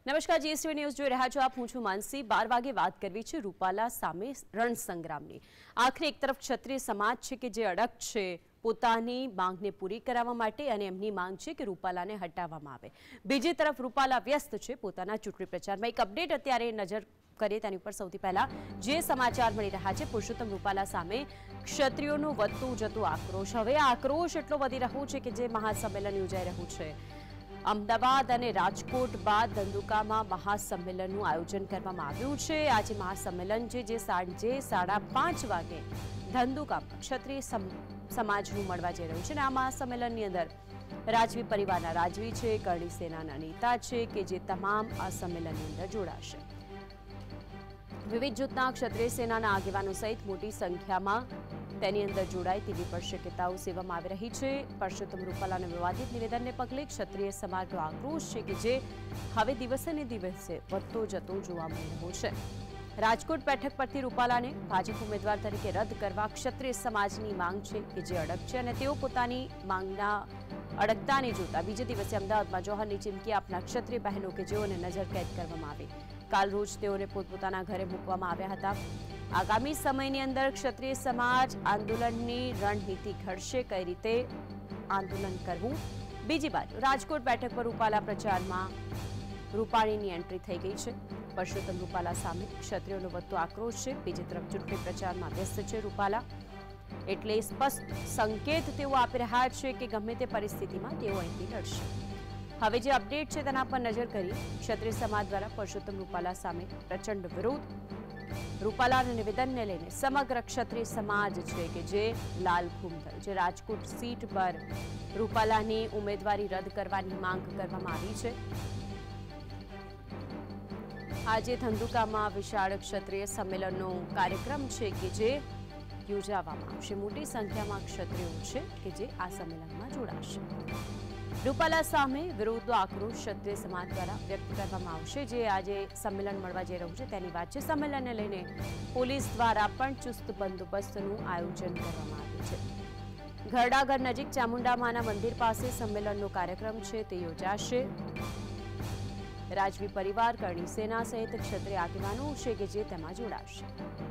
નમસ્કાર, GSTV news જોઈ રહ્યા છો આપ। હું છું માનસી। 12 વાગે વાત કરવી છે રૂપાલા સામે રણ સંગ્રામની। આખરે એક તરફ ક્ષત્રિય સમાજ છે કે જે અડગ છે પોતાની માંગને પૂરી કરાવવા માટે અને એમની માંગ છે કે રૂપાલાને હટાવવામાં આવે। બીજી તરફ રૂપાલા વ્યસ્ત છે પોતાના ચૂંટણી પ્રચારમાં। એક અપડેટ અત્યારે નજર કરીએ તેની પર સૌથી પહેલા જે સમાચાર મળી રહ્યા છે પુરુષોત્તમ રૂપાલા સામે ક્ષત્રિયોનો વધતો જતો આક્રોશ। હવે આ આક્રોશ એટલો વધી રહ્યો છે કે જે મહાસંમેલન યોજાઈ રહ્યું છે। અમદાવાદ અને રાજકોટ બાદ ધંધુકામાં મહાસંમેલનનું આયોજન કરવામાં આવ્યું છે। આજે મહાસંમેલન છે જે સાંજે 5:30 વાગે ધંધુકામાં ક્ષત્રિય સમાજનું મળવા જઈ રહ્યું છે અને આ મહાસંમેલનની અંદર રાજવી પરિવારના રાજવી છે, કરણી સેનાના નેતા છે કે જે તમામ આ સંમેલનની અંદર જોડાશે। વિવિધ જૂથના ક્ષત્રિય સેનાના આગેવાનો સહિત મોટી સંખ્યામાં તેની અંદર જોડાય તેવી પણ શક્યતાઓ સેવામાં આવી રહી છે। પુરુષોત્તમ રૂપાલાના વિવાદિત નિવેદનને પગલે ક્ષત્રિય સમાજનો આક્રોશ છે કે જે હવે દિવસે ને દિવસે વધતો જતો જોવા મળી રહ્યો છે। રાજકોટ બેઠક પરથી રૂપાલાને ભાજપ ઉમેદવાર તરીકે રદ કરવા ક્ષત્રિય સમાજની માંગ છે કે જે અડગ છે અને તેઓ પોતાની માંગના અડગતાને જોતા બીજે દિવસે અમદાવાદમાં જૌહરની ચીમકી આપનાર ક્ષત્રિય બહેનો કે જેઓને નજરકેદ કરવામાં આવી। કાલ રોજ તેઓને પોતપોતાના ઘરે મૂકવામાં આવ્યા હતા। આગામી સમયની અંદર ક્ષત્રિય સમાજ આંદોલનની રણનીતિ ઘડશે, કઈ રીતે આંદોલન કરવું। બીજી બાજુ રાજકોટ બેઠક પર રૂપાલા પ્રચારમાં રૂપાણીની એન્ટ્રી થઈ ગઈ છે। પુરુષોત્તમ રૂપાલા સામે ક્ષત્રિયોનો વધતો આક્રોશ છે। બીજી તરફ ચૂંટણી પ્રચારમાં વ્યસ્ત છે રૂપાલા, એટલે સ્પષ્ટ સંકેત તેઓ આપી રહ્યા છે કે ગમે તે પરિસ્થિતિમાં તેઓ અહીંથી લડશે। હવે જે અપડેટ છે તેના પર નજર કરી ક્ષત્રિય સમાજ દ્વારા પુરુષોત્તમ રૂપાલા સામે પ્રચંડ વિરોધ। રૂપાલાના નિવેદનને લઈને સમગ્ર ક્ષત્રિય સમાજ છે કે જે લાલઘૂમ થયો છે। રાજકોટ સીટ પર રૂપાલાની ઉમેદવારી રદ કરવાની માંગ કરવામાં આવી છે। આજે ધંધુકામાં વિશાળ ક્ષત્રિય સંમેલનનો કાર્યક્રમ છે કે જે યોજવામાં આવશે। મોટી સંખ્યામાં ક્ષત્રિયો છે કે જે આ સંમેલનમાં જોડાશે। રૂપાલા સામે વિરોધનો આક્રોશ ક્ષત્રિય સમાજ દ્વારા વ્યક્ત કરવામાં આવશે। જે આજે સંમેલન મળવા જઈ રહ્યું છે તેની વાત છે। સંમેલનને લઈને પોલીસ દ્વારા પણ ચુસ્ત બંદોબસ્તનું આયોજન કરવામાં આવ્યું છે। ઘરડાઘર નજીક ચામુંડામાના મંદિર પાસે સંમેલનનો કાર્યક્રમ છે તે યોજાશે। રાજવી પરિવાર, કરણી સેના સહિત ક્ષત્રિય આગેવાનો છે કે જે તેમાં જોડાશે।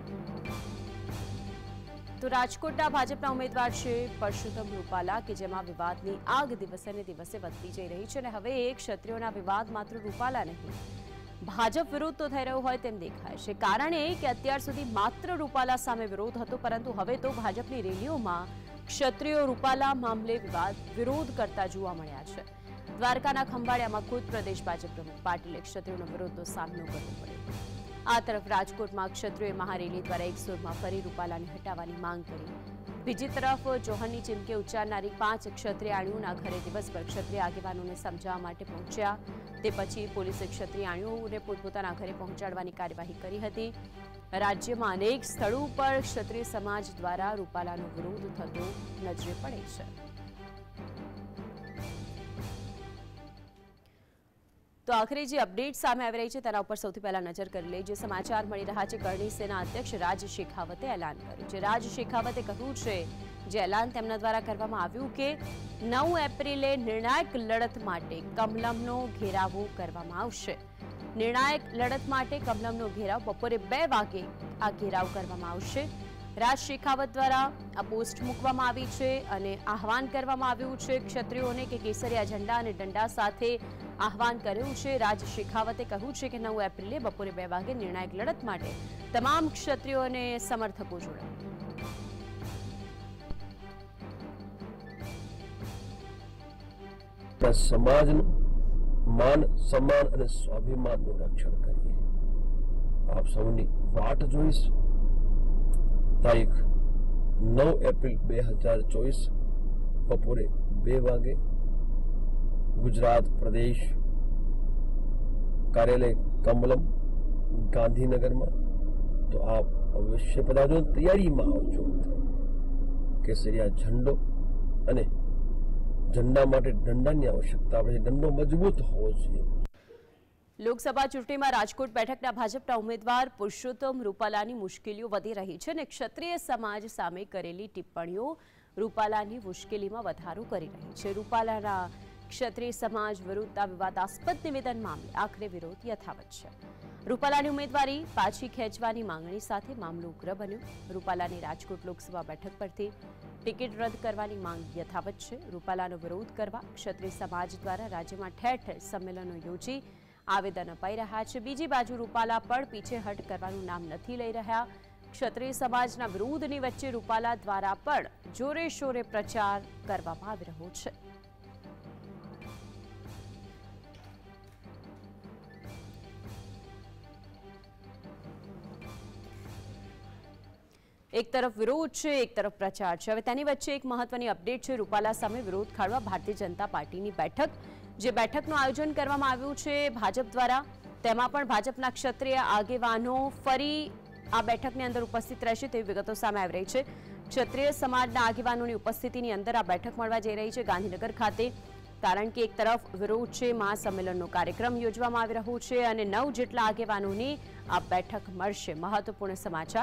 તો રાજકોટના ભાજપના ઉમેદવાર છે પુરુષોત્તમ રૂપાલા કે જેમાં વિવાદની આગ દિવસે ને દિવસે વધતી જઈ રહી છે અને હવે એક ક્ષત્રિયોના વિવાદ માત્ર રૂપાલા નહીં ભાજપ વિરુદ્ધ તો થઈ રહ્યો હોય તેમ દેખાય છે। કારણ એ કે અત્યાર સુધી માત્ર રૂપાલા સામે વિરોધ હતો, પરંતુ હવે તો ભાજપની રેલીઓમાં ક્ષત્રિયો રૂપાલા મામલે વિરોધ કરતા જોવા મળ્યા છે। દ્વારકાના ખંભાળિયામાં ખુદ પ્રદેશ ભાજપ પ્રમુખ પાટીલે ક્ષત્રિયોનો વિરોધનો સામનો કરવો પડ્યો। આ તરફ રાજકોટમાં ક્ષત્રિય મહારેલી દ્વારા એક સુરમાં ફરી રૂપાલાને હટાવવાની માંગ કરી। બીજી તરફ જૌહરની ચીમકી ઉચ્ચારનારી 5 ક્ષત્રિયાણીઓના ઘરે દિવસભર ક્ષત્રિય આગેવાનોને સમજાવવા માટે પહોંચ્યા। તે પછી પોલીસે ક્ષત્રિયાણીઓને પોતપોતાના ઘરે પહોંચાડવાની કાર્યવાહી કરી હતી। રાજ્યમાં અનેક સ્થળો પર ક્ષત્રિય સમાજ દ્વારા રૂપાલાનો વિરોધ થતો નજરે પડે છે। તો આખરે જે અપડેટ સામે આવી રહી છે તેના ઉપર સૌથી પહેલા નજર કરી લઈએ। જે સમાચાર મળી રહ્યા છે કરણી સેના અધ્યક્ષ રાજ શેખાવતે એલાન કર્યું છે। રાજ શેખાવતે કહ્યું છે, જે એલાન તેમના દ્વારા કરવામાં આવ્યું કે 9 એપ્રિલે નિર્ણાયક લડત માટે કમલમનો ઘેરાવો કરવામાં આવશે। નિર્ણાયક લડત માટે કમલમનો ઘેરાવ બપોરે 2 વાગે આ ઘેરાવ કરવામાં આવશે। રાજ શેખાવત દ્વારા આ પોસ્ટ મૂકવામાં આવી છે અને આહવાન કરવામાં આવ્યું છે ક્ષત્રિયોને કે કેસરિયા ઝંડા અને દંડા સાથે આહવાન કર્યું છે। રાજ શેખાવતે કહ્યું છે કે 9 એપ્રિલે બપોરે 2 વાગે નિર્ણાયક લડત માટે તમામ ક્ષત્રિયોને સમર્થકો જોડાય। સમાજનું માન, સન્માન અને સ્વાભિમાનનું રક્ષણ કરીએ। આપ સૌની વાટ જોઈશ। તારીખ 9 એપ્રિલ 2024 બપોરે 2 વાગે ગુજરાત પ્રદેશ કાર્યાલય કમલમ ગાંધીનગરમાં। તો આપ અવશ્ય પધારજો, તૈયારીમાં આવજો। કેસરિયા ઝંડો અને ઝંડા માટે દંડાની આવશ્યકતા પડે છે। દંડો મજબૂત હોવો જોઈએ। લોકસભા ચૂંટણીમાં રાજકોટ બેઠકના ભાજપના ઉમેદવાર પુરુષોત્તમ રૂપાલાની મુશ્કેલીઓ વધી રહી છે અને ક્ષત્રિય સમાજ સામે કરેલી ટિપ્પણીઓ રૂપાલાની મુશ્કેલીમાં વધારો કરી રહી છે। રૂપાલાના ક્ષત્રિય સમાજ વિરુદ્ધના વિવાદાસ્પદ નિવેદન મામલે આખરે વિરોધ યથાવત છે. રૂપાલાની ઉમેદવારી પાછી ખેંચવાની માંગણી સાથે મામલો ઉગ્ર બન્યો. રૂપાલાની રાજકોટ લોકસભા બેઠક પરથી ટિકિટ રદ કરવાની માંગ યથાવત છે. રૂપાલાનો વિરોધ કરવા ક્ષત્રિય સમાજ દ્વારા રાજ્યમાં ઠેર ઠેર સંમેલનો યોજી આવેદન અપાઈ રહ્યા છે. બીજી બાજુ રૂપાલા પણ પીછેહટ કરવાનું નામ નથી લઈ રહ્યા. ક્ષત્રિય સમાજના વિરોધની વચ્ચે રૂપાલા દ્વારા પણ જોરે શોરે પ્રચાર કરવામાં આવી રહ્યો છે. એક તરફ વિરોધ છે, એક તરફ પ્રચાર છે. હવે તેની વચ્ચે એક મહત્વની અપડેટ છે. રૂપાલા સામે વિરોધ ખાળવા ભારતીય જનતા પાર્ટીની બેઠક, જે બેઠકનું આયોજન કરવામાં આવ્યું છે ભાજપ દ્વારા, તેમાં પણ ભાજપના ક્ષત્રિય આગેવાનો ફરી આ બેઠકની અંદર ઉપસ્થિત રહેશે તેવી વિગતો સામે આવી રહી છે. ક્ષત્રિય સમાજના આગેવાનોની ઉપસ્થિતિની અંદર આ બેઠક મળવા જઈ રહી છે ગાંધીનગર ખાતે, કારણ કે એક તરફ વિરોધ છે, મહાસંમેલનનો કાર્યક્રમ યોજવામાં આવી રહ્યો છે અને 9 જેટલા આગેવાનોની આ બેઠક મળશે. મહત્વપૂર્ણ સમાચાર.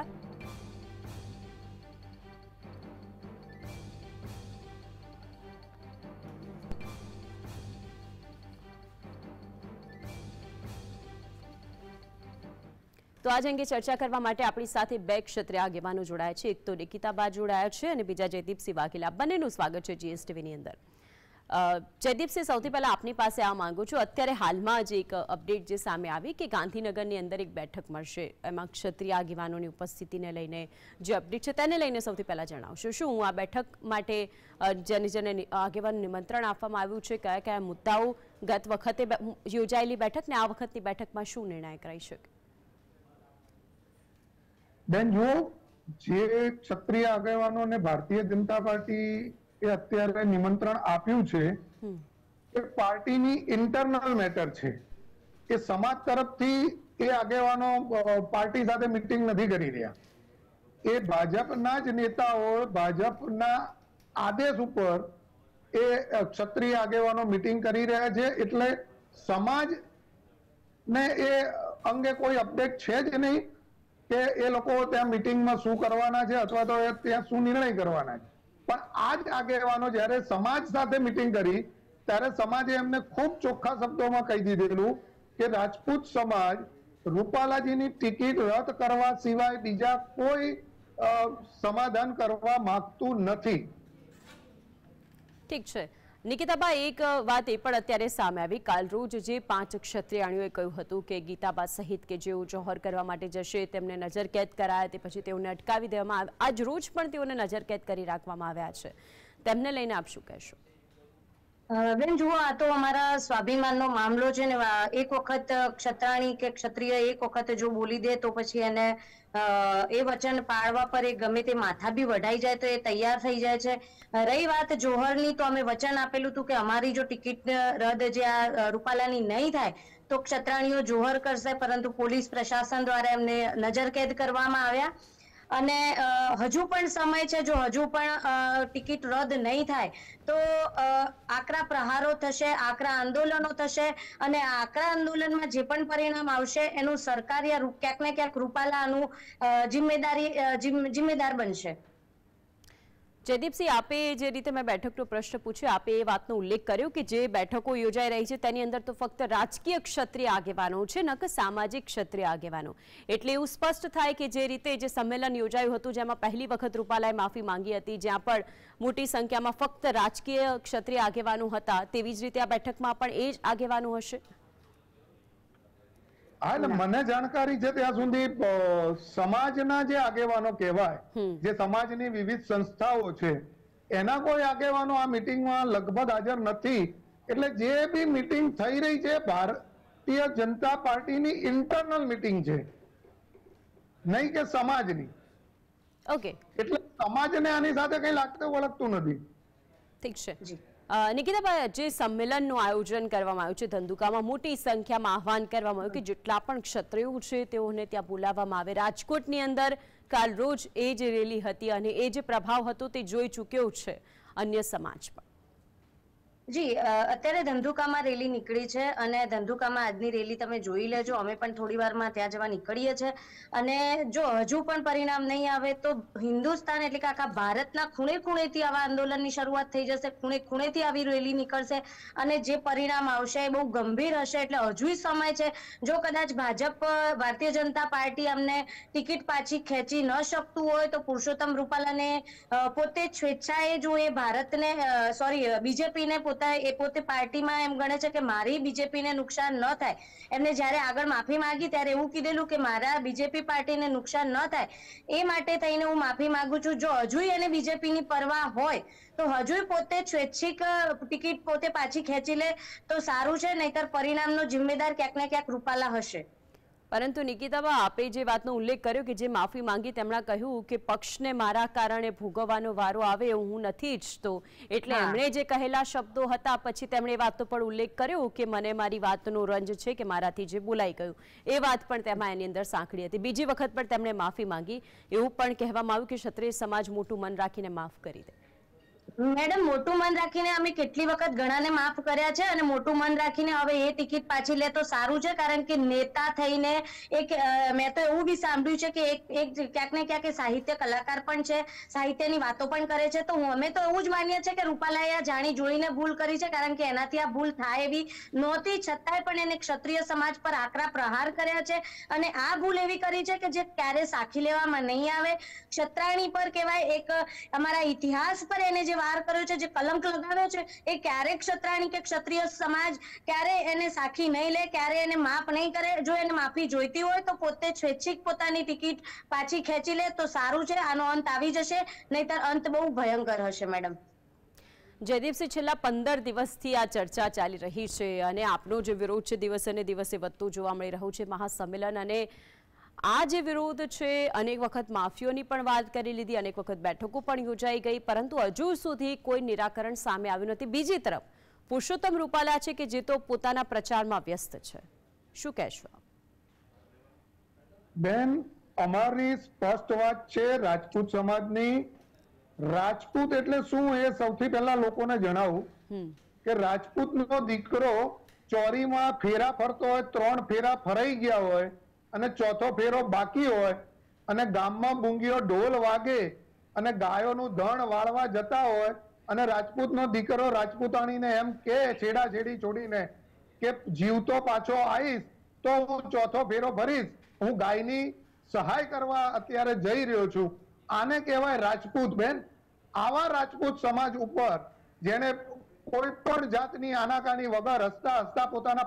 તો આજ અંગે ચર્ચા કરવા માટે આપણી સાથે 2 ક્ષત્રિય આગેવાનો જોડાયા છે. એક તો નિકિતાબા જોડાયા છે અને બીજા જયદીપસિંહ વાઘેલા. બંનેનું સ્વાગત છે GSTVની અંદર. જયદીપસિંહ, સૌથી પહેલા આપની પાસે આ માંગુ છું. અત્યારે હાલમાં જ એક અપડેટ જે સામે આવી કે ગાંધીનગરની અંદર એક બેઠક મળશે, એમાં ક્ષત્રિય આગેવાનોની ઉપસ્થિતિને લઈને જે અપડેટ છે તેને લઈને સૌથી પહેલા જણાવશો. શું આ બેઠક માટે જેને આગેવાન નિમંત્રણ આપવામાં આવ્યું છે, કયા કયા મુદ્દાઓ ગત વખતે યોજાયેલી બેઠક ને આ વખતની બેઠકમાં શું નિર્ણય કરાઈ શકે? બેન, જો જે ક્ષત્રિય આગેવાનોને ભારતીય જનતા પાર્ટી એ અત્યારે નિમંત્રણ આપ્યું છે એ પાર્ટીની ઇન્ટરનલ મેટર છે. એ સમાજ તરફથી એ આગેવાનો પાર્ટી સાથે મીટિંગ નથી કરી રહ્યા. એ ભાજપના જ નેતાઓ ભાજપના આદેશ ઉપર એ ક્ષત્રિય આગેવાનો મીટિંગ કરી રહ્યા છે. એટલે સમાજને એ અંગે કોઈ અપડેટ છે જ નહીં કે એ લોકો ત્યાં મીટિંગમાં શું કરવાના છે અથવા તો ત્યાં શું નિર્ણય કરવાના છે. પણ આ જ આગેવાનો જ્યારે સમાજ સાથે મીટિંગ કરી ત્યારે સમાજે એમને ખૂબ ચોખ્ખા શબ્દોમાં કહી દીધેલું કે રાજપૂત સમાજ રૂપાલાજીની ટિકિટ રદ કરવા સિવાય બીજા કોઈ સમાધાન કરવા માંગતું નથી. ઠીક છે નિકિતાબા, એક વાત એ પણ અત્યારે સામે આવી. કાલ રોજ જે 5 ક્ષત્રિયાણીઓએ કહ્યું હતું કે ગીતાબા સહિત કે જેઓ જોહર કરવા માટે જશે તેમને નજરકેદ કરાયા, તે પછી તેઓને અટકાવી દેવામાં આવ્યા. આજ રોજ પણ તેઓને નજરકેદ કરી રાખવામાં આવ્યા છે. તેમને લઈને આપ શું કહેશો? બેન જુઓ, આ તો અમારા સ્વાભિમાનનો મામલો છે ને. એક વખત ક્ષત્રાણી કે ક્ષત્રિય એક વખત જો બોલી દે તો પછી એને એ વચન પાળવા પર એ ગમે તે માથા બી વઢાઈ જાય તો એ તૈયાર થઈ જાય છે. રહી વાત જોહરની, તો અમે વચન આપેલું હતું કે અમારી જો ટિકિટ રદ જે આ રૂપાલાની નહીં થાય તો ક્ષત્રાણીઓ જોહર કરશે, પરંતુ પોલીસ પ્રશાસન દ્વારા એમને નજરકેદ કરવામાં આવ્યા. અને હજુ પણ સમય છે. જો હજુ પણ ટિકિટ રદ નહીં થાય તો આકરા પ્રહારો થશે, આકરા આંદોલનો થશે અને આકરા આંદોલનમાં જે પણ પરિણામ આવશે એનું સરકાર યા ક્યાંક ને ક્યાંક રૂપાલાનું જિમ્મેદાર બનશે. જયદીપસિંહ, આપે જે રીતે મેં બેઠકનો પ્રશ્ન પૂછ્યો, આપે એ વાતનો ઉલ્લેખ કર્યો કે જે બેઠકો યોજાઈ રહી છે તેની અંદર તો ફક્ત રાજકીય ક્ષત્રિય આગેવાનો છે, ન કે સામાજિક ક્ષત્રિય આગેવાનો. એટલે એવું સ્પષ્ટ થાય કે જે રીતે જે સંમેલન યોજાયું હતું જેમાં પહેલી વખત રૂપાલાએ માફી માંગી હતી, જ્યાં પણ મોટી સંખ્યામાં ફક્ત રાજકીય ક્ષત્રિય આગેવાનો હતા, તેવી જ રીતે આ બેઠકમાં પણ એ જ આગેવાનો હશે? હા, એટલે મને જાણકારી છે ત્યાં સુધી સમાજના જે આગેવાનો કહેવાય, જે સમાજની વિવિધ સંસ્થાઓ છે, એના કોઈ આગેવાનો આ મીટિંગમાં લગભગ હાજર નથી. એટલે જે બી મીટિંગ થઈ રહી છે ભારતીય જનતા પાર્ટીની ઇન્ટરનલ મીટિંગ છે, નહીં કે સમાજની. ઓકે, એટલે સમાજને આની સાથે કઈ લાગતું વળગતું નથી. ઠીક છે નિકિતાભાઈ, જે સંમેલનનું આયોજન કરવામાં આવ્યું છે ધંધુકામાં, મોટી સંખ્યામાં આહવાન કરવામાં આવ્યું કે જેટલા પણ ક્ષત્રિયો છે તેઓને ત્યાં બોલાવવામાં આવે. રાજકોટની અંદર કાલ રોજ એ જ રેલી હતી અને એ જે પ્રભાવ હતો તે જોઈ ચૂક્યો છે અન્ય સમાજ પણ. જી અત્યારે ધંધુકામાં રેલી નીકળી છે અને ધંધુકામાં આજની રેલી તમે જોઈ લેજો. અમે પણ થોડી વારમાં ત્યાં જવા નીકળીએ છીએ અને જો હજુ પણ પરિણામ નહીં આવે તો હિન્દુસ્તાન એટલે કે આખા ભારતના ખૂણે ખૂણેથી આવા આંદોલનની શરૂઆત થઈ જશે, ખૂણે ખૂણેથી આવી રેલી નીકળશે અને જે પરિણામ આવશે એ બહુ ગંભીર હશે. એટલે હજુ સમય છે. જો કદાચ ભાજપ ભારતીય જનતા પાર્ટી અમને ટિકિટ પાછી ખેંચી ન શકતું હોય તો પુરુષોત્તમ રૂપાલાને પોતે સ્વેચ્છાએ જો એ ભારતને બીજેપીને પોતે પાર્ટીમાં એમ ગણે છે કે મારી બીજેપીને નુકસાન ન થાય. એમને જ્યારે આગળ માફી માંગી ત્યારે એવું કીધેલું કે મારા બીજેપી પાર્ટીને નુકસાન ન થાય એ માટે થઈને હું માફી માંગુ છું. જો હજુ એને બીજેપીની પરવા હોય તો હજુ પોતે સ્વૈચ્છિક ટિકિટ પોતે પાછી ખેંચી લે તો સારું છે, નહીતર પરિણામનો જિમ્મેદાર ક્યાંક ને ક્યાંક રૂપાલા હશે. પરંતુ નિકિતાબા, આપે જે વાતનો ઉલ્લેખ કર્યો કે જે માફી માંગી તેમણે કહ્યું કે પક્ષને મારા કારણે ભોગવવાનો વારો આવે એવું હું નથી ઈચ્છતો, એટલે એમણે જે કહેલા શબ્દો હતા પછી તેમણે એ વાતનો પણ ઉલ્લેખ કર્યો કે મને મારી વાતનો રંજ છે કે મારાથી જે બોલાઈ ગયું એ વાત પણ તેમાં એની અંદર સાંકળી હતી. બીજી વખત પણ તેમણે માફી માંગી. એવું પણ કહેવામાં આવ્યું કે ક્ષત્રિય સમાજ મોટું મન રાખીને માફ કરી દે. મેડમ, મોટું મન રાખીને અમે કેટલી વખત ઘણાને માફ કર્યા છે અને મોટું મન રાખીને હવે એ ટિકિટ પાછી લે તો સારું છે. કારણ કે નેતા થઈને એક મેં તો એવું બી સાંભળ્યું છે કે એક ક્યાંક ને ક્યાંક સાહિત્ય કલાકાર પણ છે, સાહિત્યની વાતો પણ કરે છે. તો અમે તો એવું જ માનીએ છીએ કે રૂપાલાએ આ જાણી જોઈને ભૂલ કરી છે, કારણ કે એનાથી આ ભૂલ થાય એવી નહોતી. છતાંય પણ એને ક્ષત્રિય સમાજ પર આકરા પ્રહાર કર્યા છે અને આ ભૂલ એવી કરી છે કે જે ક્યારે સાખી લેવામાં નહીં આવે. ક્ષત્રાણી પર કહેવાય એક અમારા ઇતિહાસ પર એને જે વાર કર્યો છે, જે કલંક લગાવ્યો છે, એ ક્યારે ક્ષત્રાણી કે ક્ષત્રિય સમાજ ક્યારે એને સાખી નહીં લે, ક્યારે એને માફ નહીં કરે. જો એને માફી જોઈતી હોય તો પોતે સ્વૈચ્છિક પોતાની ટિકિટ પાછી ખેંચી લે તો સારું છે. આનો અંત આવી જશે, નહીતર અંત બહુ ભયંકર હશે. મેડમ જયદીપસિંહ, છેલ્લા 15 દિવસથી આ ચર્ચા ચાલી રહી છે અને આપનો જે વિરોધ છે દિવસે ને દિવસે વધતો જોવા મળી રહ્યું છે મહાસંમેલન, અને આ જે વિરોધ છે અનેક વખત માફીઓની પણ વાત કરી લીધી, અનેક વખત બેઠકો પણ યોજાઈ ગઈ, પરંતુ હજુ સુધી કોઈ નિરાકરણ સામે આવ્યું નથી. બીજી તરફ પુરુષોત્તમ રૂપાલા છે કે જે તો પોતાના પ્રચારમાં વ્યસ્ત છે. શું કહેશો? બેન, અમારી સ્પષ્ટ વાત છે રાજપૂત સમાજની. રાજપૂત એટલે શું એ સૌથી પહેલા લોકોને જણાવું કે રાજપૂતનો દીકરો ચોરીમાં ફેરા ફરતો હોય, 3 ફેરા ફરાઈ ગયા હોય અને 4થો ફેરો બાકી હોય અને ગામમાં બુંગીઓ ઢોલ વાગે અને ગાયોનું ધણ વાળવા જતા હોય અને રાજપૂતનો દીકરો રાજપૂતાણીને એમ કે છેડાછેડી છોડીને કે જીવતો પાછો આવીશ તો હું 4થો ફેરો ભરીશ, હું ગાયની સહાય કરવા અત્યારે જઈ રહ્યો છું. આને કહેવાય રાજપૂત. બેન, આવા રાજપૂત સમાજ ઉપર જેને કોઈ પણ જાતની આનાકાની વગર હસતા હસતા પોતાના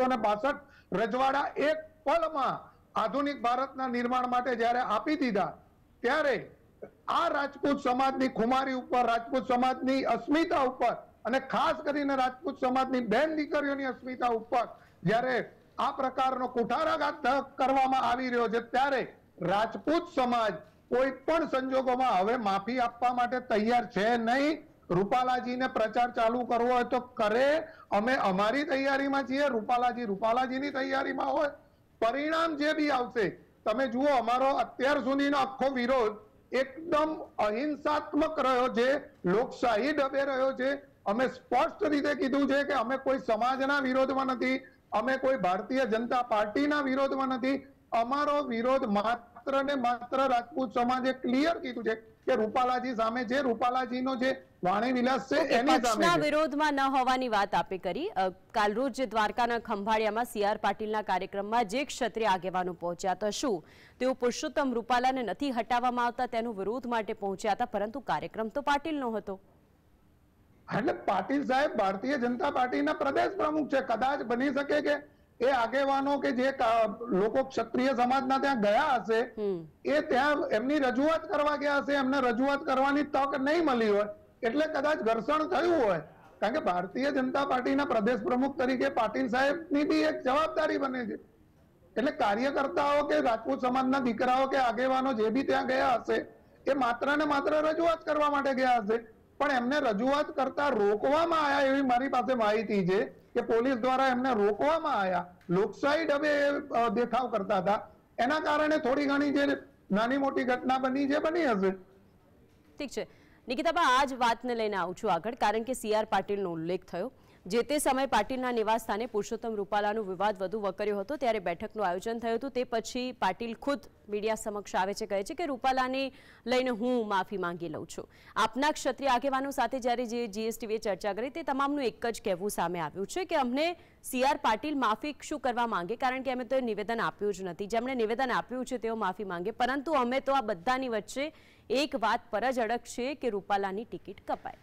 562 રજવાડા એક પલમાં આધુનિક ભારતના નિર્માણ માટે જ્યારે આપી દીધા, ત્યારે આ રાજપૂત સમાજની ખુમારી ઉપર, રાજપૂત સમાજની અસ્મિતા ઉપર અને ખાસ કરીને રાજપૂત સમાજની બેન દીકરીઓની અસ્મિતા ઉપર જ્યારે આ પ્રકારનો કુઠારાઘાત કરવામાં આવી રહ્યો છે, ત્યારે રાજપૂત સમાજ કોઈ પણ સંજોગોમાં હવે માફી આપવા માટે તૈયાર છે નહીં. રૂપાલાજીને પ્રચાર ચાલુ કરવો હોય તો કરે, અમે અમારી તૈયારીમાં છીએ, રૂપાલાજી રૂપાલાજીની તૈયારીમાં હોય. પરિણામ જે બી આવશે, તમે જુઓ, અમારો અત્યાર સુધીનો આખો વિરોધ એકદમ અહિંસાત્મક રહ્યો છે, લોકશાહી ઢબે રહ્યો છે. અમે સ્પષ્ટ રીતે કીધું છે કે અમે કોઈ સમાજના વિરોધમાં નથી, અમે કોઈ ભારતીય જનતા પાર્ટીના વિરોધમાં નથી. અમારો વિરોધ માત્ર ને માત્ર રાજપૂત સમાજે ક્લિયર કીધું છે કે રૂપાલાજી સામે છે, રૂપાલાજીનો જે વાણી વિલાસ છે એની સામે છે. વિરોધમાં ન હોવાની વાત આપે કરી. કાલરોજ દ્વારકાના ખંભાળિયામાં CR પાટીલના કાર્યક્રમમાં જે ક્ષત્રિય આગેવાનો પહોંચ્યા હતા, શું તેઓ પુરુષોત્તમ રૂપાલાને નથી હટાવવામાં આવતા તેનો વિરોધ માટે પહોંચ્યા હતા, પરંતુ કાર્યક્રમ તો પાટીલનો હતો. એટલે પાટીલ સાહેબ ભારતીય જનતા પાર્ટીના પ્રદેશ પ્રમુખ છે. કદાચ બની શકે કે એ આગેવાનો કે જે લોકો ક્ષત્રિય સમાજના ત્યાં ગયા હશે, એ ત્યાં એમની રજૂઆત કરવા ગયા હશે, એમને રજૂઆત કરવાની તક નહીં મળી હોય એટલે કદાચ ઘર્ષણ થયું હોય. કારણ કે ભારતીય જનતા પાર્ટીના પ્રદેશ પ્રમુખ તરીકે પાટીલ સાહેબની બી એક જવાબદારી બને છે. એટલે કાર્યકર્તાઓ કે રાજપૂત સમાજના દીકરાઓ કે આગેવાનો જે બી ત્યાં ગયા હશે એ માત્ર ને માત્ર રજૂઆત કરવા માટે ગયા હશે, પણ એમને રજૂઆત કરતા રોકવામાં આવ્યા એવી મારી પાસે માહિતી છે કે પોલીસ દ્વારા એમને રોકવામાં આવ્યા. લોકશાહી ઢબે દેખાવ કરતા હતા, એના કારણે થોડી ઘણી જે નાની મોટી ઘટના બની છે બની હશે. ઠીક છે. નિકિતાબા, આ જ વાતને લઈને આવું છું આગળ, કારણ કે CR પાટીલનો ઉલ્લેખ થયો. જે તે સમયે પાટીલના નિવાસ સ્થાને પુરુષોત્તમ રૂપાલાનો વિવાદ વધુ વકર્યો હતો, ત્યારે બેઠકનું આયોજન થયું હતું. તે પછી પાટીલ ખુદ મીડિયા સમક્ષ આવે છે, કહે છે કે રૂપાલાને લઈને હું માફી માંગી લઉં છું. આપના ક્ષત્રિય આગેવાનો સાથે જ્યારે જે GSTVએ ચર્ચા કરી તે તમામનું એક જ કહેવું સામે આવ્યું છે કે અમને CR પાટીલ માફી શું કરવા માંગે, કારણ કે અમે તો નિવેદન આપ્યું જ નથી. જેમણે નિવેદન આપ્યું છે તેઓ માફી માંગે, પરંતુ અમે તો આ બધાની વચ્ચે એક વાત પર જ અડગ છે કે રૂપાલાની ટિકિટ કપાય.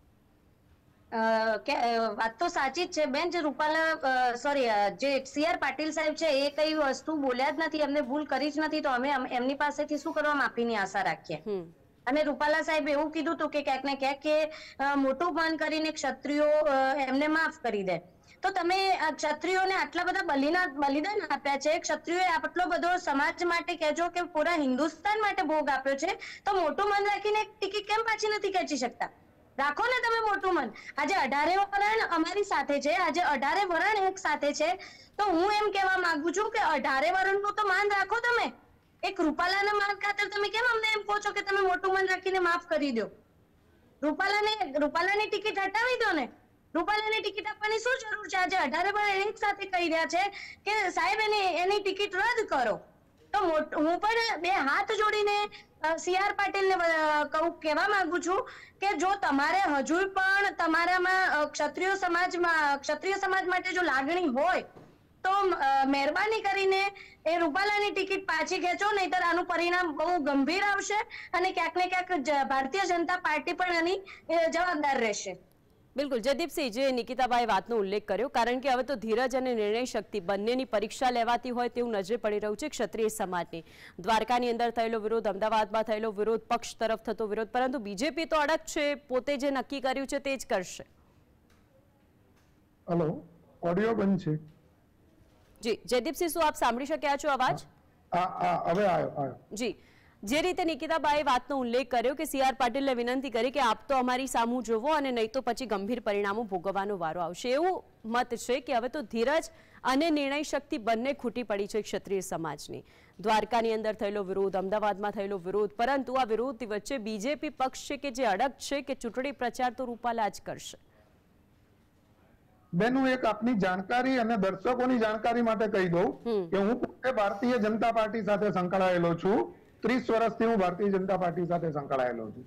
વાત તો સાચી જ છે બેન. જે રૂપાલા જે CR પાટીલ સાહેબ છે એ કઈ વસ્તુ બોલ્યા જ નથી, એમને ભૂલ કરી જ નથી, તો અમે એમની પાસેથી શું કરવા માફીની આશા રાખીએ. અને રૂપાલા સાહેબ એવું કીધું હતું કે ક્યાંક ને ક્યાંક કે મોટું મન કરીને ક્ષત્રિયો એમને માફ કરી દે. તો તમે ક્ષત્રિયોને આટલા બધા બલિદાન આપ્યા છે, ક્ષત્રિયોએ આટલો બધો સમાજ માટે કહેજો કે પૂરા હિન્દુસ્તાન માટે ભોગ આપ્યો છે, તો મોટું મન રાખીને ટિકિટ કેમ પાછી નથી ખેંચી શકતા? રાખો ને તમે મોટું મન. આજે 18 વરણ અમારી સાથે છે, આજે 18 વરણ એક સાથે છે, તો હું એમ કહેવા માંગુ છું કે 18 વરણનું તો માન રાખો તમે. એક રૂપાલાના માન ખાતર તમે કેમ અમને એમ કહો છો કે તમે મોટું મન રાખીને માફ કરી દો? રૂપાલાની ટિકિટ હટાવી દો ને. રૂપાલાની ટિકિટ આપવાની શું જરૂર છે? આજે 18 વરણ એક સાથે કહી રહ્યા છે કે સાહેબ એની ટિકિટ રદ કરો. તો હું પણ બે હાથ જોડીને CR પાટીલને કહેવા માંગુ છું કે જો તમારે હજુ પણ તમારામાં ક્ષત્રિય સમાજ માટે જો લાગણી હોય તો મહેરબાની કરીને એ રૂપાલાની ટિકિટ પાછી ખેંચો, નહીતર આનું પરિણામ બહુ ગંભીર આવશે અને ક્યાંક ને ક્યાંક ભારતીય જનતા પાર્ટી પણ એની જવાબદાર રહેશે. બિલકુલ જયદીપસિંહ, જે નિકિતાબાએ વાતનો ઉલ્લેખ કર્યો, કારણ કે હવે તો ધીરજ અને નિર્ણય શક્તિ બંનેની પરીક્ષા લેવાતી હોય તેવું નજરે પડી રહ્યું છે ક્ષત્રિય સમાજની. દ્વારકાની અંદર થયેલો વિરોધ, અમદાવાદમાં થયેલો વિરોધ, પક્ષ તરફ થતો વિરોધ, પરંતુ બીજેપી તો અડગ છે, પોતે જે નક્કી કર્યું છે તે જ કરશે. હેલો, ઓડિયો બંધ છે. જી જયદીપસિંહ, શું આપ સાંભળી શક્યા છો અવાજ? હવે આવ્યો. જી, જે રીતે નિકિતાબાએ વાતનો ઉલ્લેખ કર્યો કે CR પાટીલને વિનંતી કરી કે આપ તો અમારી સામું જોવો અને નહીં તો પછી ગંભીર પરિણામો ભોગવવાનો વારો આવશે, એવું મત છે કે હવે તો ધીરજ અને નિર્ણય શક્તિ બંને ખૂટી પડી છે ક્ષત્રિય સમાજની. દ્વારકાની અંદર થયેલો વિરોધ, અમદાવાદમાં થયેલો વિરોધ, પરંતુ આ વિરોધ વચ્ચે બીજેપી પક્ષ છે કે જે અડગ છે કે ચૂંટણી પ્રચાર તો રૂપાલા જ કરશે. બેન, હું એક આપની જાણકારી અને દર્શકોની જાણકારી માટે કહી દઉં કે હું પોતે ભારતીય જનતા પાર્ટી સાથે સંકળાયેલો છું. 30 વર્ષથી હું ભારતીય જનતા પાર્ટી સાથે સંકળાયેલો છું.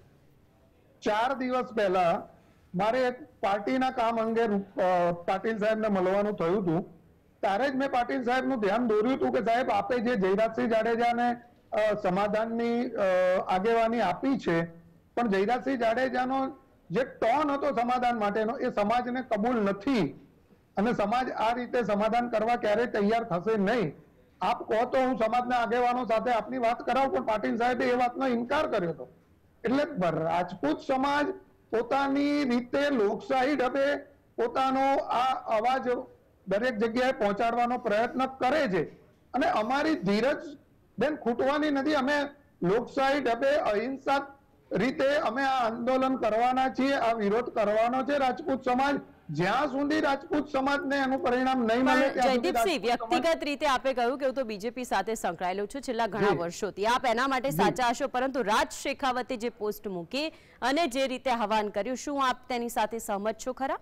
4 દિવસ પહેલા મારે એક પાર્ટીના કામ અંગે પાટીલ સાહેબને મળવાનું થયું હતું. ત્યારે જ મેં પાટીલ સાહેબનું ધ્યાન દોર્યું હતું કે સાહેબ, આપે જે જયરાજસિંહ જાડેજાને સમાધાનની આગેવાની આપી છે, પણ જયરાજસિંહ જાડેજાનો જે ટોન હતો સમાધાન માટેનો એ સમાજને કબૂલ નથી અને સમાજ આ રીતે સમાધાન કરવા ક્યારેય તૈયાર થશે નહીં. આપ કહો તો હું સમાજના આગેવાનો સાથે આપની વાત કરાવું, પણ પાટીલ સાહેબે એ વાતનો ઇનકાર કર્યો હતો. એટલે રાજપૂત સમાજ પોતાની રીતે લોકશાહી ઢબે પોતાનો આ અવાજ દરેક જગ્યાએ પહોંચાડવાનો પ્રયત્ન કરે છે અને અમારી ધીરજ બેન ખૂટવાની નથી. અમે લોકશાહી ઢબે અહિંસા રીતે અમે આ આંદોલન કરવાના છીએ, આ વિરોધ કરવાનો છે. રાજપૂત સમાજ જ્યાં સુધી રાજપૂત સમાજને એનું પરિણામ નહીં મળે. જયદીપસિંહ, વ્યક્તિગત રીતે આપે કહ્યું કે હું તો બીજેપી સાથે સંકળાયેલો છું છેલ્લા ઘણા વર્ષોથી, આપ એના માટે સાચા હશો, પરંતુ રાજ શેખાવતે જે પોસ્ટ મૂકી અને જે રીતે આહવાન કર્યું, શું આપ તેની સાથે સહમત છો ખરા?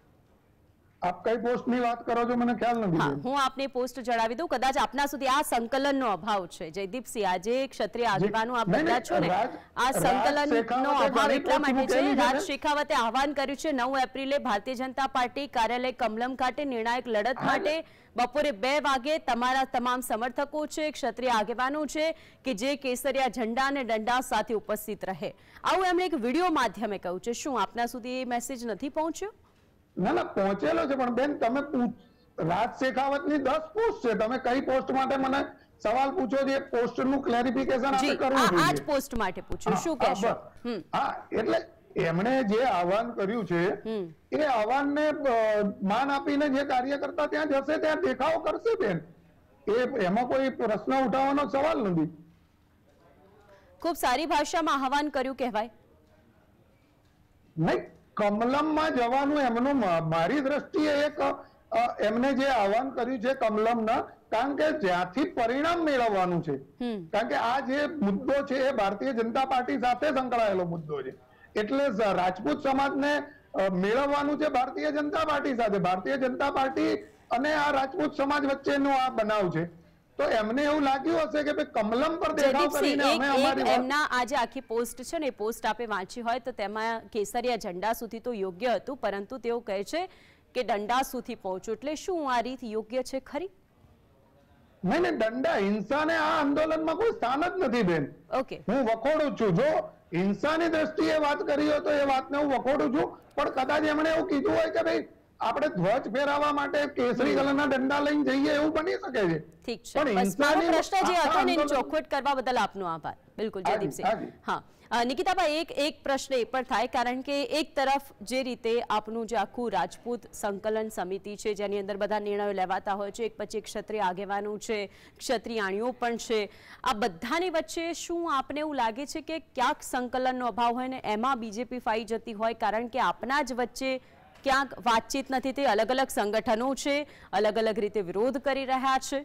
આપ કઈ પોસ્ટની વાત કરો છો મને ખ્યાલ નથી. હું આપની પોસ્ટ જણાવી દઉં, કદાચ આપના સુધી આ સંકલનનો અભાવ છે. જયદીપસિંહ, આજે ક્ષત્રિય આગેવાનો આપ બધા છો ને, આ સંકલનનો અભાવ એટલા માટે છે. રાજ શેખાવતે આહવાન કર્યું છે 9 એપ્રિલે ભારતીય જનતા પાર્ટી કાર્યાલય કમલમ ખાતે નિર્ણાયક લડત માટે બપોરે 2 વાગે તમારા તમામ સમર્થકો છે, ક્ષત્રિય આગેવાનો છે કે જે કેસરિયા ઝંડા અને દંડા સાથે ઉપસ્થિત રહે. આવું એમણે એક વિડીયો માધ્યમે કહ્યું છે. શું આપના સુધી એ મેસેજ નથી પહોંચ્યો? ના, પહોંચેલો છે, પણ બેન તમે રાજ શેખાવતની 10 પોસ્ટ છે, તમે કઈ પોસ્ટ માટે મને સવાલ પૂછો છો? એ પોસ્ટનું ક્લેરિફિકેશન આપણે કરવું જોઈએ. આ જ પોસ્ટ માટે પૂછ્યું, શું કહેશો? હા, એટલે એમણે જે આહવાન કર્યું છે એ આહવાનને માન આપીને જે કાર્યકર્તા ત્યાં જશે ત્યાં દેખાવ કરશે બેન. એમાં કોઈ પ્રશ્ન ઉઠાવવાનો સવાલ નથી. ખૂબ સારી ભાષામાં આહવાન કર્યું કહેવાય. નહીં, કમલમમાં જવાનું એમનું મારી દ્રષ્ટિએ એક એમને જે આહવાન કર્યું છે કમલમના, કારણ કે જ્યાંથી પરિણામ મેળવવાનું છે, કારણ કે આ જે મુદ્દો છે એ ભારતીય જનતા પાર્ટી સાથે સંકળાયેલો મુદ્દો છે. એટલે રાજપૂત સમાજને મેળવવાનું છે ભારતીય જનતા પાર્ટી સાથે. ભારતીય જનતા પાર્ટી અને આ રાજપૂત સમાજ વચ્ચેનો આ બનાવ છે. તો એમને એવું લાગ્યું હશે કે ભાઈ કમલમ પર દેખાવ કરીને અમે અમારી એમના આજે આખી પોસ્ટ છે ને, પોસ્ટ આપે વાંચી હોય તો તેમાં કેસરિયા ઝંડા સુધી તો યોગ્ય હતું, પરંતુ તેઓ કહે છે કે દંડા સુધી પહોંચો. એટલે શું આ રીત યોગ્ય છે ખરી? નહીં, દંડા, હિંસાને આ આંદોલનમાં કોઈ સ્થાન જ નથી બેન. ઓકે, હું વખોડું છું. જો હિંસાની દ્રષ્ટિએ વાત કરી હોય તો એ વાતને હું વખોડું છું, પણ કદાચ એમણે એવું કીધું હોય કે ભાઈ આપણે ધ્વજ ફેરવવા માટે કેસરી કલરના દંડા લઈને જઈએ, એવું બની શકે છે. ઠીક છે. બસ મારો પ્રશ્ન જે હતો ને ચોખવટ કરવા બદલ આપનો આભાર. બિલકુલ જયદીપસિંહ. હા નિકિતાભાઈ, એક પ્રશ્ન એ પણ થાય, કારણ કે એક તરફ જે રીતે આપનું જે આખું રાજપૂત સંકલન સમિતિ છે જેની અંદર બધા નિર્ણયો લેવાતા હોય છે, એક પછી એક ક્ષત્રિય આગેવાનો છે, ક્ષત્રિયાણીઓ પણ છે, આ બધાની વચ્ચે શું આપને એવું લાગે છે કે ક્યાંક સંકલનનો અભાવ હોય ને એમાં બીજેપી ફાઈ જતી હોય, કારણ કે આપના જ વચ્ચે ક્યાંક વાતચીત નથી થઈ, અલગ અલગ સંગઠનો છે, અલગ અલગ રીતે વિરોધ કરી રહ્યા છે?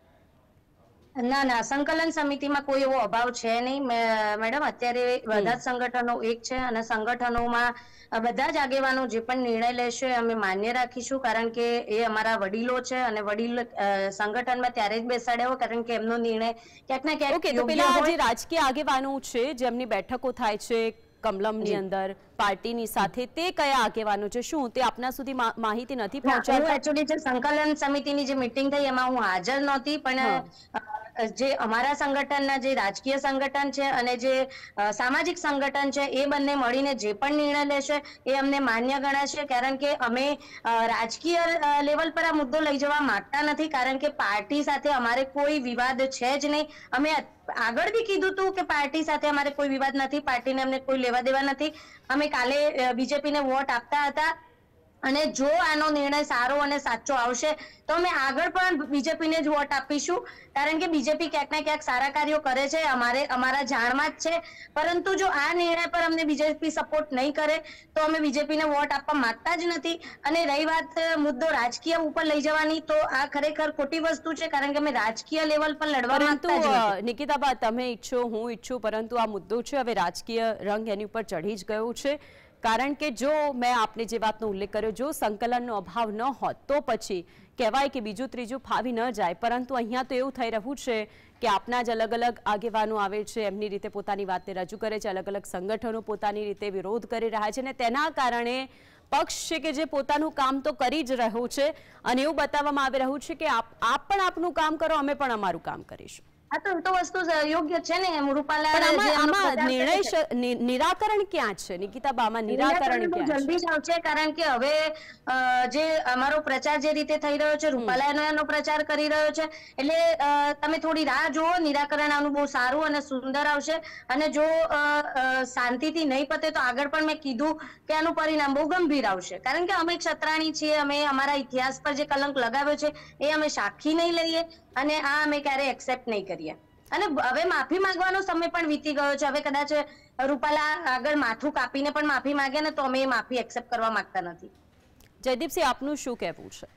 ના ના, સંકલન સમિતિમાં કોઈ એવો અભાવ છે નહીં મેડમ. અત્યારે બધા જ સંગઠનો એક છે અને સંગઠનોમાં બધા જ આગેવાનો જે પણ નિર્ણય લેશે અમે માન્ય રાખીશું, કારણ કે એ અમારા વડીલો છે અને વડીલ સંગઠનમાં ત્યારે જ બેસાડ્યા હોય, કારણ કે એમનો નિર્ણય ક્યાંક ને ક્યાંક ઓકે. તો પેલા જે રાજકીય આગેવાનો છે જેમની બેઠકો થાય છે કમલમની અંદર પાર્ટીની સાથે, તે કયા આગેવાનો છે? શું તે આપના સુધી માહિતી નથી પહોંચાડતા? એકચ્યુઅલી જે સંકલન સમિતિની જે મીટિંગ થઈ એમાં હું હાજર નહોતી, પણ જે અમારા સંગઠનના જે રાજકીય સંગઠન છે અને જે સામાજિક સંગઠન છે એ બંને મળીને જે પણ નિર્ણય લેશે એ અમને માન્ય ગણાશે, કારણ કે અમે રાજકીય લેવલ પર આ મુદ્દો લઈ જવા માંગતા નથી, કારણ કે પાર્ટી સાથે અમારે કોઈ વિવાદ છે જ નહીં. અમે આગળ બી કીધું હતું કે પાર્ટી સાથે અમારે કોઈ વિવાદ નથી, પાર્ટીને અમને કોઈ લેવા દેવા નથી. અમે કાલે બીજેપીને વોટ આપતા હતા અને જો આનો નિર્ણય સારો અને સાચો આવશે તો અમે આગળ પણ બીજેપીને જ વોટ આપીશું, કારણ કે બીજેપી ક્યાંક ને ક્યાંક સારા કાર્યો કરે છે, અમારા જાણમાં જ છે. પરંતુ જો આ નિર્ણય પર અમને બીજેપી સપોર્ટ નહીં કરે તો અમે બીજેપીને વોટ આપવા માંગતા જ નથી. અને રહી વાત મુદ્દો રાજકીય ઉપર લઈ જવાની, તો આ ખરેખર ખોટી વસ્તુ છે, કારણ કે અમે રાજકીય લેવલ પર લડવા માંગતા જ નથી. નિકિતાબા, તમે ઈચ્છો, હું ઈચ્છું, પરંતુ આ મુદ્દો છે હવે રાજકીય રંગ એની ઉપર ચઢી જ ગયો છે, કારણ કે જો મેં આપને જે વાતનો ઉલ્લેખ કર્યો, જો સંકલનનો અભાવ ન હોત તો પછી કહેવાય કે બીજું ત્રીજું ફાવી ન જાય, પરંતુ અહીંયા તો એવું થઈ રહ્યું છે કે આપના જ અલગ અલગ આગેવાનો આવે છે, એમની રીતે પોતાની વાતને રજૂ કરે છે, અલગ અલગ સંગઠનો પોતાની રીતે વિરોધ કરી રહ્યા છે, અને તેના કારણે પક્ષ છે કે જે પોતાનું કામ તો કરી જ રહ્યો છે અને એવું બતાવવામાં આવી રહ્યું છે કે આપ પણ આપનું કામ કરો, અમે પણ અમારું કામ કરીશું. આ તો વસ્તુ યોગ્ય છે ને. નિરાકરણ ક્યાં છે નિકિતાબા? આમાં નિરાકરણ જલ્દી જ આવશે, કારણ કે હવે જે અમારો પ્રચાર જે રીતે થઈ રહ્યો છે, રૂપાલાનો પ્રચાર કરી રહ્યો છે, એટલે તમે થોડી રાહ જુઓ, નિરાકરણ આનું બહુ સારું અને સુંદર આવશે. અને જો શાંતિથી નહીં પતે તો આગળ પણ મેં કીધું કે આનું પરિણામ બહુ ગંભીર આવશે, કારણ કે અમે ક્ષત્રાણી છીએ, અમે અમારા ઇતિહાસ પર જે કલંક લગાવ્યો છે એ અમે સાખી નહીં લઈએ અને આ અમે ક્યારેય એક્સેપ્ટ નહીં કરીએ. અને હવે માફી માંગવાનો સમય પણ વીતી ગયો છે. હવે કદાચ રૂપાલા આગળ માથું કાપીને પણ માફી માંગે ને તો અમે એ માફી એક્સેપ્ટ કરવા માંગતા નથી. જયદીપસિંહ, આપનું શું કહેવું છે?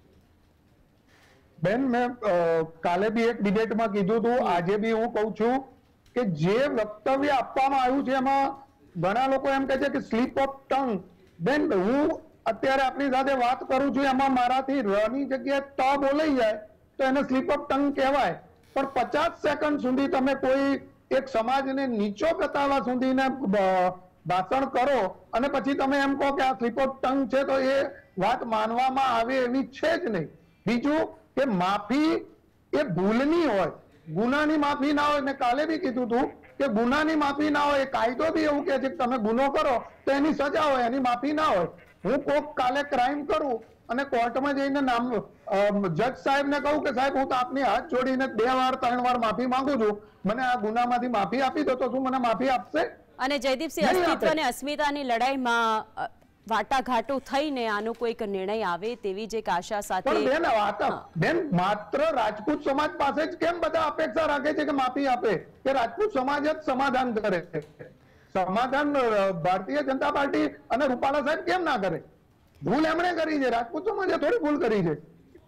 બેન, મેં કાલે બી એક ડિબેટમાં કીધું હતું, આજે બી હું કહું છું કે જે વક્તવ્ય આપવામાં આવ્યું છે એમાં ઘણા લોકો એમ કહે છે કે સ્લીપ ઓફ ટંગ. બેન, હું અત્યારે આપની સાથે વાત કરું છું એમાં મારાથી ર ની જગ્યાએ ત બોલાઈ જાય તો એને સ્લીપ ઓફ ટંગ કહેવાય, પણ 50 સેકન્ડ સુધી તમે કોઈ એક સમાજને નીચો બતાવવા સુધીને ભાષણ કરો અને પછી તમે એમ કહો કે આ સ્લીપ ઓફ ટંગ છે, તો એ વાત માનવામાં આવે એવી છે જ નહીં. બીજું કે માફી એ ભૂલની હોય, ગુનાની માફી ના હોય. મેં કાલે બી કીધું હતું કે ગુનાની માફી ના હોય. કાયદો બી એવું કહે છે કે તમે ગુનો કરો તો એની સજા હોય, એની માફી ના હોય. હું કોક કાલે ક્રાઇમ કરું અને કોર્ટમાં જઈને જજ સાહેબને કહું કે સાહેબ હું તો આપની હાથ જોડીને 2 વાર 3 વાર માફી માંગુ છું, મને આ ગુનામાંથી માફી આપી દો, તો શું મને માફી આપશે? અને જયદીપસિંહ, અસ્તિત્વ અને અસ્મિતાની લડાઈમાં વાટાઘાટો થઈને આનો કોઈક નિર્ણય આવે તેવી જ એક આશા સાથે. બેન, માત્ર રાજપૂત સમાજ પાસે જ કેમ બધા અપેક્ષા રાખે છે કે માફી આપે, કે રાજપૂત સમાજ જ સમાધાન કરે? સમાધાન ભારતીય જનતા પાર્ટી અને રૂપાલા સાહેબ કેમ ના કરે? ભૂલ એમણે કરી છે, રાજપૂત સમાજે થોડી ભૂલ કરી છે.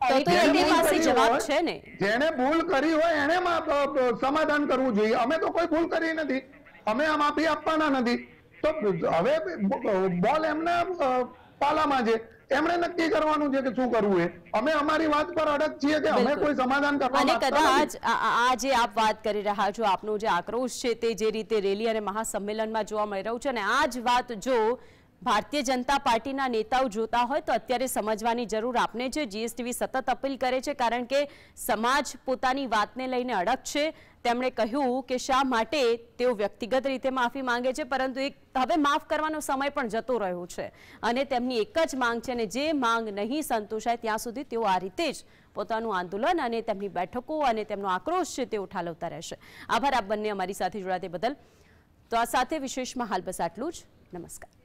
જેને ભૂલ કરી હોય એને સમાધાન કરવું જોઈએ. અમે તો કોઈ ભૂલ કરી નથી, અમે આ માફી આપવાના નથી. તો હવે બોલ એમના પાલામાં છે, એમણે નક્કી કરવાનું છે કે શું કરવું. અમે અમારી વાત પર અડગ છીએ કે અમે કોઈ સમાધાન કરવા અને માંગતા કદાચ નથી. આ જે આપ વાત કરી રહ્યા છો, આપનો જે આક્રોશ છે તે જે રીતે રેલી અને મહાસંમેલનમાં જોવા મળી રહ્યું છે, અને આ જ વાત જો ભારતીય જનતા પાર્ટીના નેતાઓ જોતા હોય તો અત્યારે સમજવાની જરૂર આપને છે. જીએસટીવી સતત અપીલ કરે છે કારણ કે સમાજ પોતાની વાતને લઈને અડગ છે. તેમણે કહ્યું કે શા માટે તેઓ વ્યક્તિગત રીતે માફી માંગે છે, પરંતુ હવે માફ કરવાનો સમય પણ જતો રહ્યો છે અને તેમની એક જ માંગ છે, અને જે માંગ નહીં સંતોષાય ત્યાં સુધી તેઓ આ રીતે જ પોતાનું આંદોલન અને તેમની બેઠકો અને તેમનો આક્રોશ છે તે ઉઠાવતા રહેશે. આભાર આપ બંને અમારી સાથે જોડાયા તે બદલ. તો આ સાથે વિશેષમાં હાલ બસ આટલું જ. નમસ્કાર.